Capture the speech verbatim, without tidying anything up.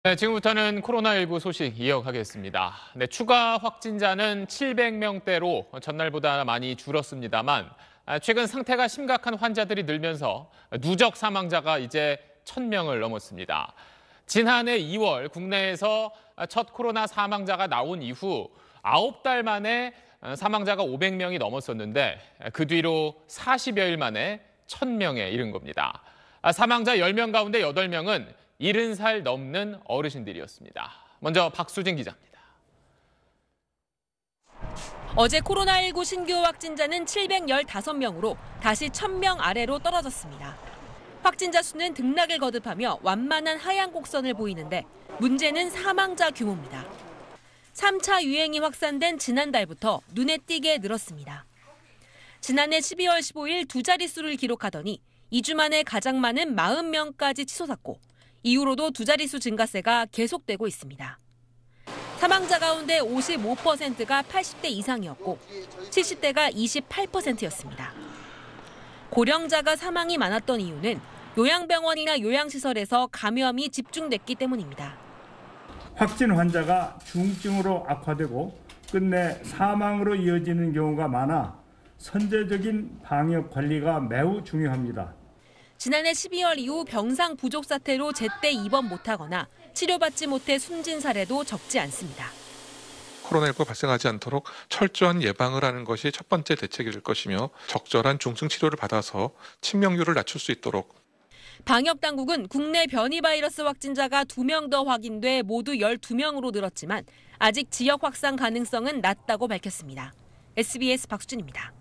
네, 지금부터는 코로나십구 소식 이어가겠습니다. 네, 추가 확진자는 칠백 명대로 전날보다 많이 줄었습니다만 최근 상태가 심각한 환자들이 늘면서 누적 사망자가 이제 천 명을 넘었습니다. 지난해 이월 국내에서 첫 코로나 사망자가 나온 이후 아홉 달 만에 사망자가 오백 명이 넘었었는데 그 뒤로 사십여 일 만에 천 명에 이른 겁니다. 사망자 열 명 가운데 여덟 명은 일흔 살 넘는 어르신들이었습니다. 먼저 박수진 기자입니다. 어제 코로나십구 신규 확진자는 칠백십오 명으로 다시 천 명 아래로 떨어졌습니다. 확진자 수는 등락을 거듭하며 완만한 하향 곡선을 보이는데 문제는 사망자 규모입니다. 삼 차 유행이 확산된 지난달부터 눈에 띄게 늘었습니다. 지난해 십이월 십오일 두 자릿수를 기록하더니 이 주 만에 가장 많은 사십 명까지 치솟았고 이후로도 두 자릿수 증가세가 계속되고 있습니다. 사망자 가운데 오십오 퍼센트가 팔십 대 이상이었고 칠십 대가 이십팔 퍼센트였습니다. 고령자가 사망이 많았던 이유는 요양병원이나 요양시설에서 감염이 집중됐기 때문입니다. 확진 환자가 중증으로 악화되고 끝내 사망으로 이어지는 경우가 많아 선제적인 방역 관리가 매우 중요합니다. 지난해 십이월 이후 병상 부족 사태로 제때 입원 못하거나 치료받지 못해 숨진 사례도 적지 않습니다. 코로나십구 발생하지 않도록 철저한 예방을 하는 것이 첫 번째 대책이 될 것이며 적절한 중증 치료를 받아서 치명률을 낮출 수 있도록. 방역당국은 국내 변이 바이러스 확진자가 두 명 더 확인돼 모두 열두 명으로 늘었지만 아직 지역 확산 가능성은 낮다고 밝혔습니다. 에스비에스 박수진입니다.